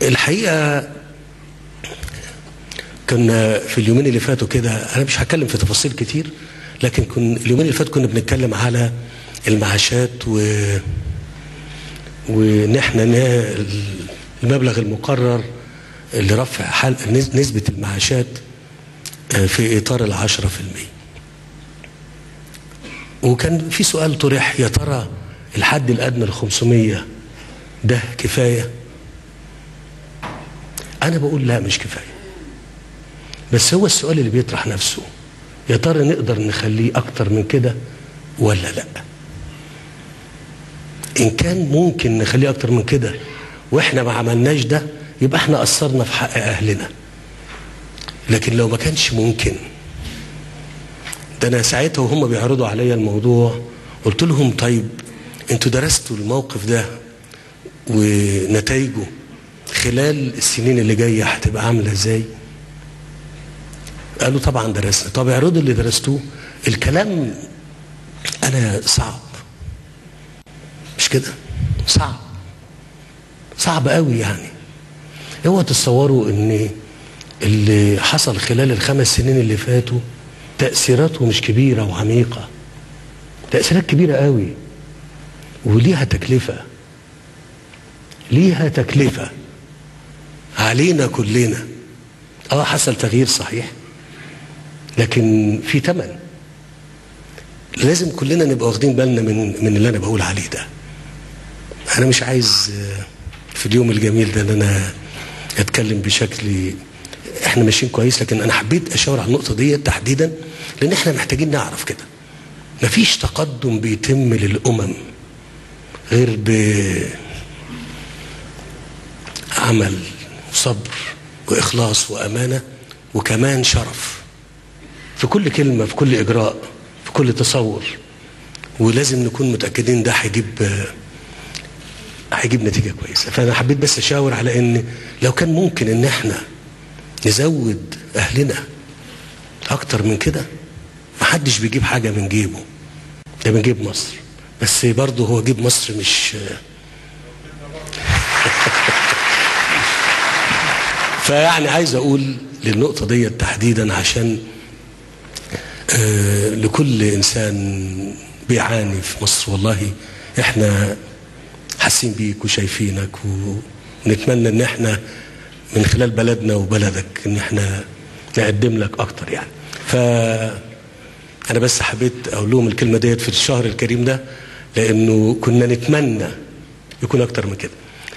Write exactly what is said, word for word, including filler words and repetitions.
الحقيقة كنا في اليومين اللي فاتوا كده، أنا مش هتكلم في تفاصيل كتير، لكن كن اليومين اللي فاتوا كنا بنتكلم على المعاشات و وإن احنا المبلغ المقرر لرفع حل... نسبة المعاشات في إطار العشرة في المية. وكان في سؤال طرح، يا ترى الحد الأدنى الخمسمية ده كفاية؟ أنا بقول لا، مش كفاية. بس هو السؤال اللي بيطرح نفسه، يا ترى نقدر نخليه أكتر من كده ولا لا؟ إن كان ممكن نخليه أكتر من كده وإحنا ما عملناش ده، يبقى إحنا قصرنا في حق أهلنا. لكن لو ما كانش ممكن، ده أنا ساعتها وهم بيعرضوا عليا الموضوع قلت لهم طيب أنتوا درستوا الموقف ده ونتائجه خلال السنين اللي جاية هتبقى عاملة إزاي؟ قالوا طبعا درسنا. طب اعرضوا اللي درستوه. الكلام أنا صعب، مش كده؟ صعب صعب قوي. يعني اوعوا تتصوروا ان اللي حصل خلال الخمس سنين اللي فاتوا تأثيراته مش كبيرة وعميقة. تأثيرات كبيرة قوي وليها تكلفة، ليها تكلفة علينا كلنا. اه حصل تغيير صحيح، لكن في ثمن. لازم كلنا نبقى واخدين بالنا من من اللي انا بقول عليه ده. انا مش عايز في اليوم الجميل ده ان انا اتكلم بشكل احنا ماشيين كويس، لكن انا حبيت اشاور على النقطه دي تحديدا لان احنا محتاجين نعرف كده. مفيش تقدم بيتم للامم غير بعمل وصبر واخلاص وامانه وكمان شرف في كل كلمه، في كل اجراء، في كل تصور. ولازم نكون متاكدين ده هيجيب هيجيب نتيجه كويسه. فانا حبيت بس اشاور على ان لو كان ممكن ان احنا نزود اهلنا اكتر من كده. محدش بيجيب حاجه من جيبه، ده من جيب مصر. بس برضه هو جيب مصر مش فيعني عايز اقول للنقطه دي تحديدا عشان آه لكل انسان بيعاني في مصر. والله احنا حاسين بيك وشايفينك، ونتمنى ان احنا من خلال بلدنا وبلدك ان احنا نقدم لك اكتر. يعني فانا بس حبيت اقول لهم الكلمه ديت في الشهر الكريم ده، لانه كنا نتمنى يكون اكتر من كده.